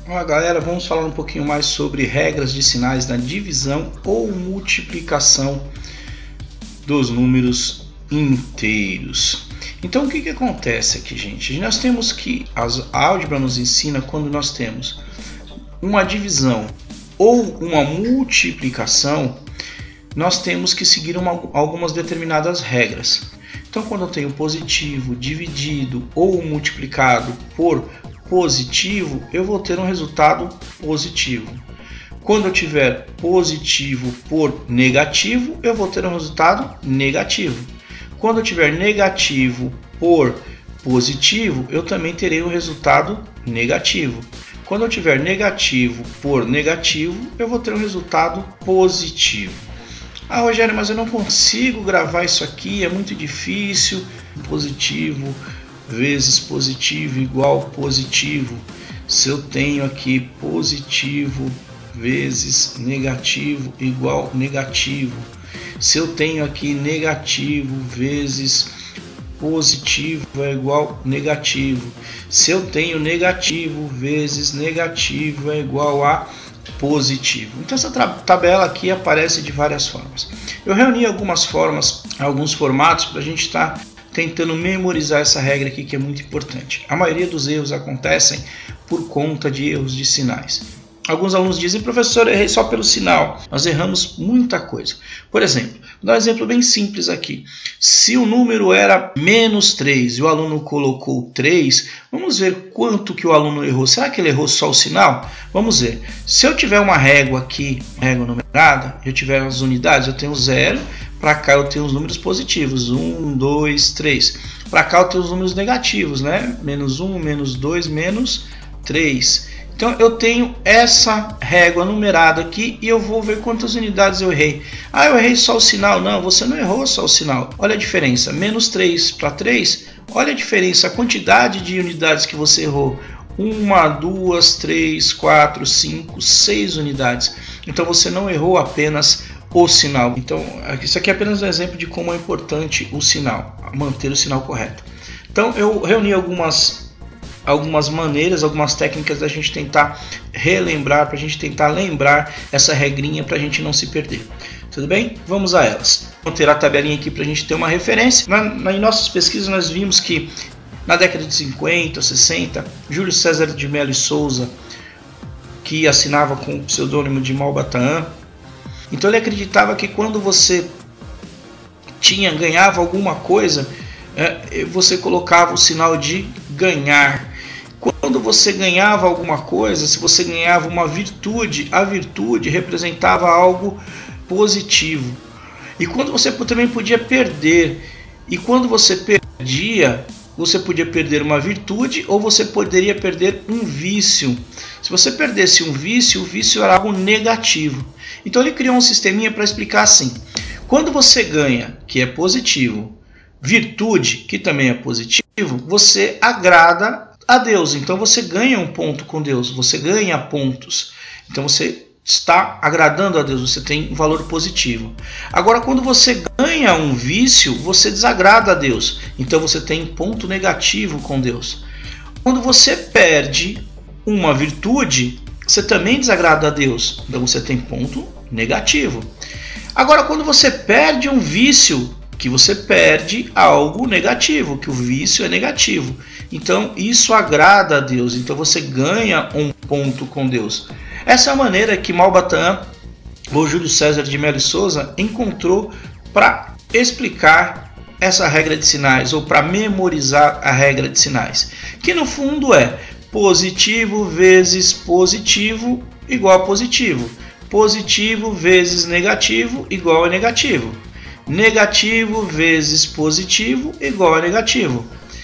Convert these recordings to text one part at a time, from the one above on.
Olá galera, vamos falar um pouquinho mais sobre regras de sinais na divisão ou multiplicação dos números inteiros. Então o que acontece aqui, gente? Nós temos que a álgebra nos ensina quando nós temos uma divisão ou uma multiplicação, nós temos que seguir algumas determinadas regras. Então quando eu tenho positivo dividido ou multiplicado por positivo, eu vou ter um resultado positivo. Quando eu tiver positivo por negativo, eu vou ter um resultado negativo. Quando eu tiver negativo por positivo, eu também terei um resultado negativo. Quando eu tiver negativo por negativo, eu vou ter um resultado positivo. Ah, Rogério, mas eu não consigo gravar isso aqui, é muito difícil. Positivo vezes positivo igual positivo. Se eu tenho aqui positivo vezes negativo igual negativo. Se eu tenho aqui negativo vezes positivo é igual negativo. Se eu tenho negativo vezes negativo é igual a positivo. Então essa tabela aqui aparece de várias formas. Eu reuni algumas formas, alguns formatos para a gente estar tentando memorizar essa regra aqui, que é muito importante. A maioria dos erros acontecem por conta de erros de sinais. Alguns alunos dizem, professor, eu errei só pelo sinal. Nós erramos muita coisa. Por exemplo, vou dar um exemplo bem simples aqui. Se o número era menos 3 e o aluno colocou 3, vamos ver quanto que o aluno errou. Será que ele errou só o sinal? Vamos ver. Se eu tiver uma régua aqui, régua numerada, eu tiver as unidades, eu tenho 0. Para cá eu tenho os números positivos, 1, 2, 3. Para cá eu tenho os números negativos, né? Menos 1, menos 2, menos 3. Então eu tenho essa régua numerada aqui e eu vou ver quantas unidades eu errei. Ah, eu errei só o sinal. Não, você não errou só o sinal. Olha a diferença, menos 3 para 3. Olha a diferença, a quantidade de unidades que você errou. 1, 2, 3, 4, 5, 6 unidades. Então você não errou apenas o sinal. Então isso aqui é apenas um exemplo de como é importante o sinal, manter o sinal correto. Então eu reuni algumas maneiras, algumas técnicas da gente tentar relembrar, para a gente tentar lembrar essa regrinha para a gente não se perder. Tudo bem? Vamos a elas. Vou ter a tabelinha aqui para a gente ter uma referência. Em nossas pesquisas nós vimos que na década de 50, 60, Júlio César de Mello e Souza, que assinava com o pseudônimo de Malbataan, então ele acreditava que quando você ganhava alguma coisa, você colocava o sinal de ganhar. Quando você ganhava alguma coisa, se você ganhava uma virtude, a virtude representava algo positivo. E quando você também podia perder. E quando você perdia, você podia perder uma virtude ou você poderia perder um vício. Se você perdesse um vício, o vício era algo negativo. Então ele criou um sisteminha para explicar assim. Quando você ganha, que é positivo, virtude, que também é positivo, você agrada a Deus. Então você ganha um ponto com Deus, você ganha pontos. Então você está agradando a Deus, você tem um valor positivo. Agora, quando você ganha um vício, você desagrada a Deus. Então você tem ponto negativo com Deus. Quando você perde uma virtude, você também desagrada a Deus. Então você tem ponto negativo. Agora, quando você perde um vício, que você perde algo negativo, que o vício é negativo. Então isso agrada a Deus. Então você ganha um ponto com Deus. Essa é a maneira que Malbataan, ou Júlio César de Mello e Souza, encontrou para explicar essa regra de sinais, ou para memorizar a regra de sinais, que no fundo é positivo vezes positivo igual a positivo, positivo vezes negativo igual a negativo, negativo vezes positivo igual a negativo,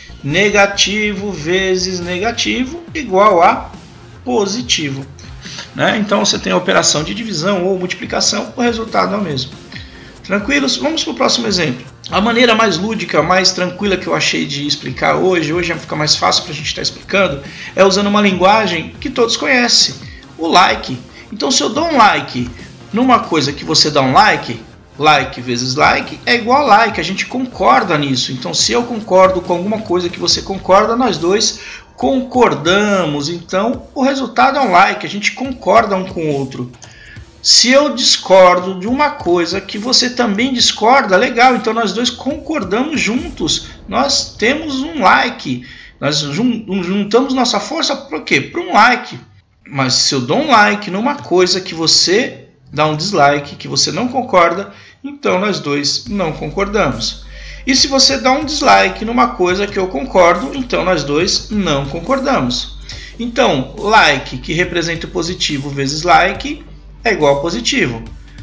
negativo vezes negativo igual a positivo. Então você tem a operação de divisão ou multiplicação, o resultado é o mesmo. Tranquilos? Vamos para o próximo exemplo. A maneira mais lúdica, mais tranquila que eu achei de explicar hoje vai ficar mais fácil para a gente estar explicando, é usando uma linguagem que todos conhecem, o like. Então se eu dou um like numa coisa que você dá um like, like vezes like é igual a like, a gente concorda nisso. Então se eu concordo com alguma coisa que você concorda, nós dois concordamos, então o resultado é um like, a gente concorda um com o outro. Se eu discordo de uma coisa que você também discorda, legal, então nós dois concordamos juntos, nós temos um like, nós juntamos nossa força para o quê? Para um like. Mas se eu dou um like numa coisa que você dá um dislike, que você não concorda, então nós dois não concordamos. E se você dá um dislike numa coisa que eu concordo, então nós dois não concordamos. Então, like, que representa o positivo vezes like, é igual a positivo.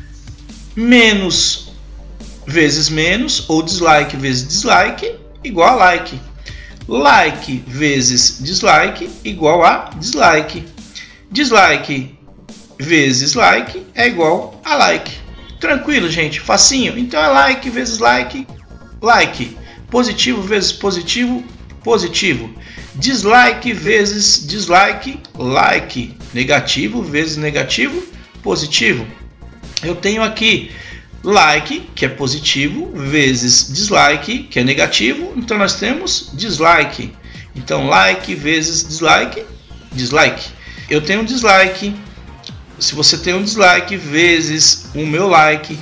Menos vezes menos, ou dislike vezes dislike, igual a like. Like vezes dislike, igual a dislike. Dislike vezes like é igual a like. Tranquilo, gente? Facinho? Então é like vezes like, like. Positivo vezes positivo, positivo. Dislike vezes dislike, like. Negativo vezes negativo, positivo. Eu tenho aqui like, que é positivo, vezes dislike, que é negativo. Então nós temos dislike. Então like vezes dislike, dislike. Eu tenho um dislike. Se você tem um dislike vezes o meu like,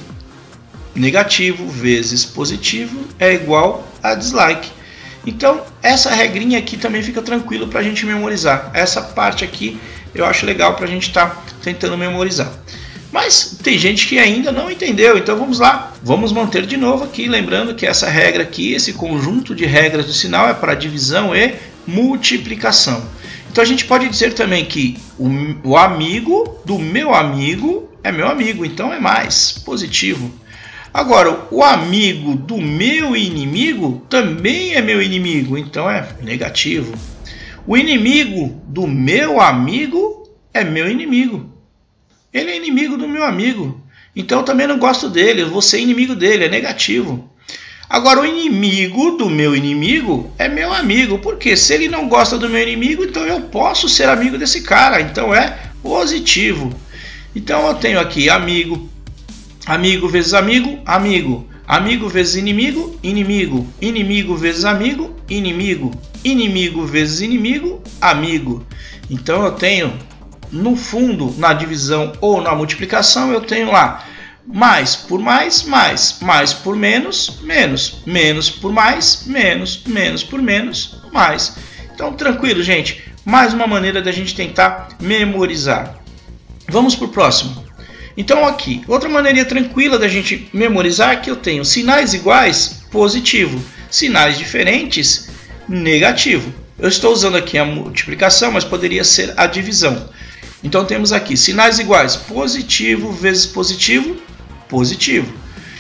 negativo vezes positivo é igual a dislike. Então essa regrinha aqui também fica tranquilo para a gente memorizar. Essa parte aqui eu acho legal para a gente estar tentando memorizar. Mas tem gente que ainda não entendeu, então vamos lá. Vamos manter de novo aqui, lembrando que essa regra aqui, esse conjunto de regras do sinal é para divisão e multiplicação. Então a gente pode dizer também que o amigo do meu amigo é meu amigo, então é mais positivo. Agora, o amigo do meu inimigo também é meu inimigo, então é negativo. O inimigo do meu amigo é meu inimigo. Ele é inimigo do meu amigo, então eu também não gosto dele, eu vou ser inimigo dele, é negativo. Agora, o inimigo do meu inimigo é meu amigo, porque se ele não gosta do meu inimigo, então eu posso ser amigo desse cara, então é positivo. Então eu tenho aqui amigo, amigo vezes amigo, amigo, amigo vezes inimigo, inimigo, inimigo vezes amigo, inimigo, inimigo vezes inimigo, amigo. Então eu tenho, no fundo, na divisão ou na multiplicação, eu tenho lá mais por mais, mais por menos, menos por mais, menos por menos, mais. Então, tranquilo, gente. Mais uma maneira da gente tentar memorizar. Vamos para o próximo. Então, aqui, outra maneira tranquila da gente memorizar é que eu tenho sinais iguais, positivo. Sinais diferentes, negativo. Eu estou usando aqui a multiplicação, mas poderia ser a divisão. Então, temos aqui sinais iguais, positivo vezes positivo, positivo.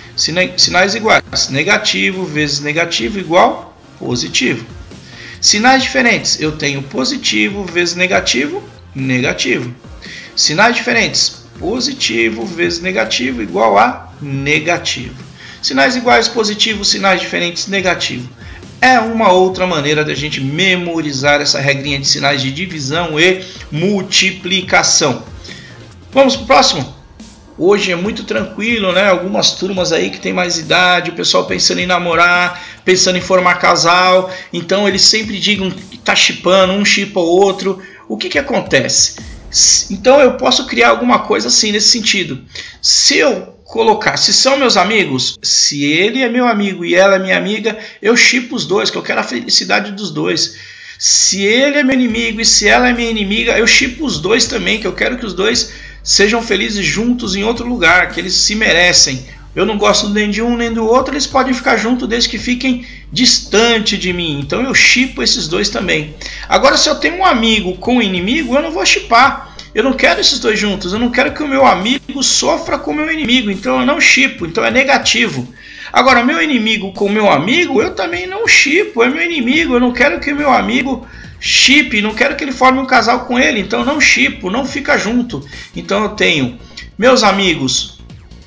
Sinais iguais, negativo vezes negativo igual positivo. Sinais diferentes, eu tenho positivo vezes negativo, negativo. Sinais diferentes, positivo vezes negativo igual a negativo. Sinais iguais, positivo, sinais diferentes, negativo. É uma outra maneira da gente memorizar essa regrinha de sinais de divisão e multiplicação. Vamos para o próximo? Hoje é muito tranquilo, né? Algumas turmas aí que tem mais idade, o pessoal pensando em namorar, pensando em formar casal, então eles sempre digam que tá shippando, um shippa o outro. O que que acontece? Então eu posso criar alguma coisa assim nesse sentido. Se eu colocar, se são meus amigos, se ele é meu amigo e ela é minha amiga, eu shippo os dois, que eu quero a felicidade dos dois. Se ele é meu inimigo e se ela é minha inimiga, eu shippo os dois também, que eu quero que os dois sejam felizes juntos em outro lugar, que eles se merecem. Eu não gosto nem de um nem do outro, eles podem ficar juntos desde que fiquem distante de mim. Então eu shippo esses dois também. Agora, se eu tenho um amigo com um inimigo, eu não vou shippar. Eu não quero esses dois juntos, eu não quero que o meu amigo sofra com o meu inimigo, então eu não shippo, então é negativo. Agora, meu inimigo com o meu amigo, eu também não shippo, é meu inimigo, eu não quero que o meu amigo shippe, não quero que ele forme um casal com ele, então não shippo, não fica junto. Então eu tenho meus amigos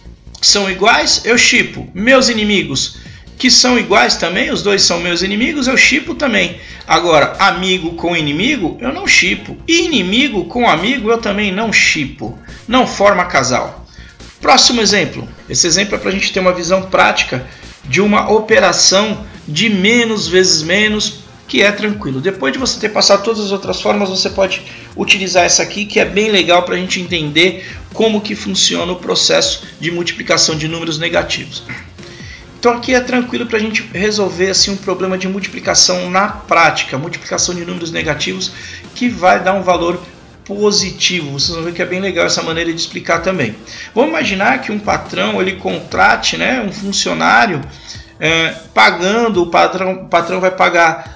são iguais, eu shippo. Meus inimigos que são iguais também, os dois são meus inimigos, eu shippo também. Agora, amigo com inimigo, eu não shippo. E inimigo com amigo, eu também não shippo. Não forma casal. Próximo exemplo. Esse exemplo é para a gente ter uma visão prática de uma operação de menos vezes menos que é tranquilo. Depois de você ter passado todas as outras formas, você pode utilizar essa aqui, que é bem legal para a gente entender como que funciona o processo de multiplicação de números negativos. Então aqui é tranquilo para a gente resolver assim, um problema de multiplicação na prática, multiplicação de números negativos, que vai dar um valor positivo. Vocês vão ver que é bem legal essa maneira de explicar também. Vamos imaginar que um patrão ele contrate, né, um funcionário pagando, o patrão vai pagar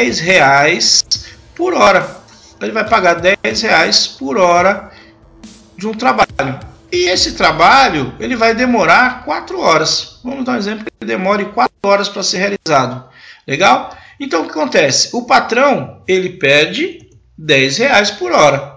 R$10 por hora. Ele vai pagar R$10 por hora de um trabalho. E esse trabalho ele vai demorar 4 horas. Vamos dar um exemplo que ele demore 4 horas para ser realizado. Legal? Então o que acontece? O patrão ele perde R$10 por hora.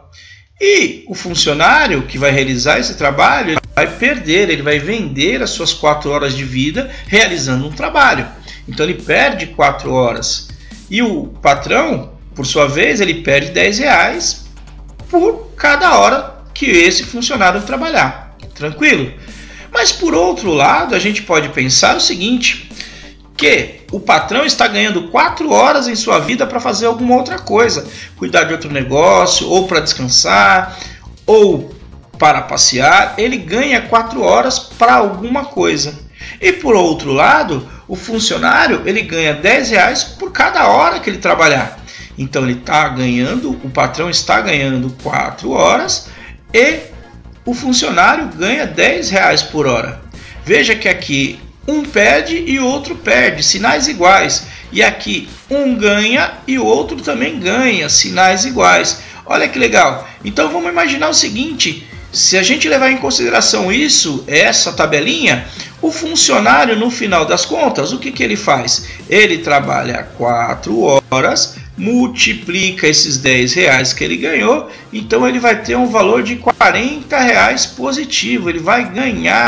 E o funcionário que vai realizar esse trabalho ele vai perder, ele vai vender as suas 4 horas de vida realizando um trabalho. Então ele perde 4 horas. E o patrão, por sua vez, ele perde R$10 por cada hora que esse funcionário trabalhar. Tranquilo? Mas por outro lado, a gente pode pensar o seguinte, que o patrão está ganhando 4 horas em sua vida para fazer alguma outra coisa, cuidar de outro negócio, ou para descansar, ou para passear. Ele ganha 4 horas para alguma coisa. E por outro lado, o funcionário ele ganha R$10 por cada hora que ele trabalhar. Então ele está ganhando, o patrão está ganhando 4 horas e o funcionário ganha R$10 por hora. Veja que aqui um perde e o outro perde, sinais iguais. E aqui um ganha e o outro também ganha, sinais iguais. Olha que legal. Então vamos imaginar o seguinte, se a gente levar em consideração isso, essa tabelinha, o funcionário no final das contas, o que ele faz? Ele trabalha 4 horas, multiplica esses R$10 que ele ganhou, então ele vai ter um valor de R$40 positivo, ele vai ganhar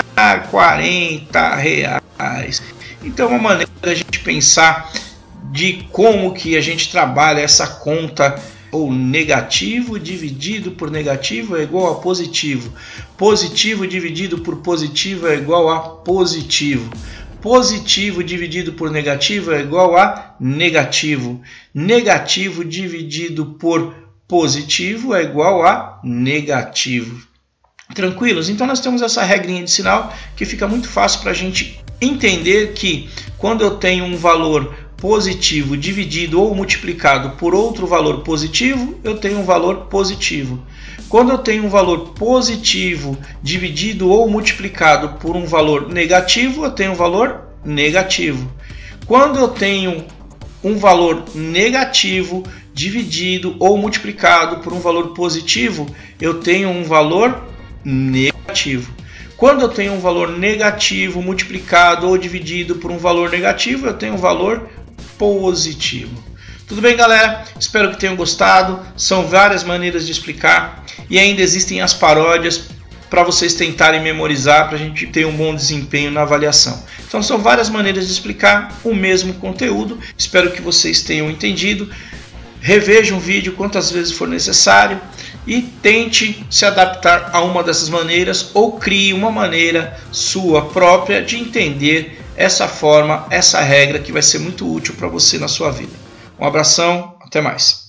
R$40. Então uma maneira da gente pensar de como que a gente trabalha essa conta, ou negativo dividido por negativo é igual a positivo, positivo dividido por positivo é igual a positivo, positivo dividido por negativo é igual a negativo, negativo dividido por positivo é igual a negativo. Tranquilos? Então nós temos essa regrinha de sinal que fica muito fácil para a gente entender que quando eu tenho um valor positivo dividido ou multiplicado por outro valor positivo, eu tenho um valor positivo. Quando eu tenho um valor positivo dividido ou multiplicado por um valor negativo, eu tenho um valor negativo. Quando eu tenho um valor negativo dividido ou multiplicado por um valor positivo, eu tenho um valor negativo. Quando eu tenho um valor negativo multiplicado ou dividido por um valor negativo, eu tenho um valor positivo. Tudo bem, galera? Espero que tenham gostado. São várias maneiras de explicar e ainda existem as paródias para vocês tentarem memorizar, para a gente ter um bom desempenho na avaliação. Então são várias maneiras de explicar o mesmo conteúdo. Espero que vocês tenham entendido. Reveja um vídeo quantas vezes for necessário e tente se adaptar a uma dessas maneiras ou crie uma maneira sua própria de entender essa forma, essa regra que vai ser muito útil para você na sua vida. Um abração, até mais.